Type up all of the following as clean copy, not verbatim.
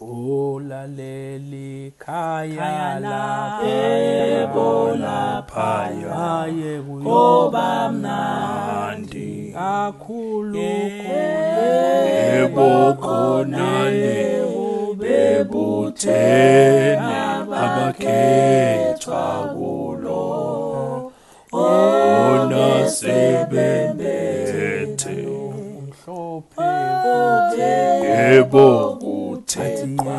Ulaleli khaya lapha yebo laphaya ngoba mnandi kakhulu yebo khonale bebuthene abakhethwa kulo ona sebembethe umhlophe yebo kuthethwa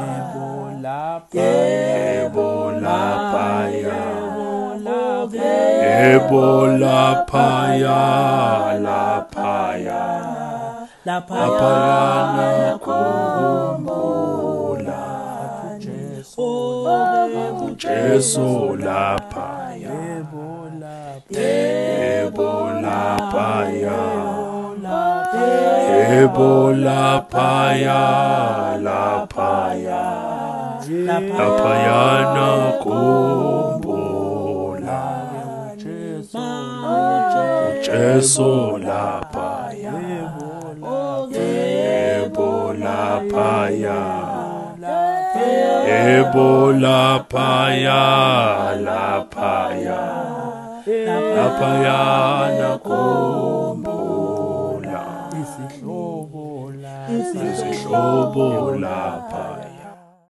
yebo laphaya yebo laphaya laphayana khumbula uJesu laphaya yebo laphaya yebo laphaya laphayana khumbula uJesu laphaya yebo laphaya yebo laphaya laphayana khumbula izihlobo lapha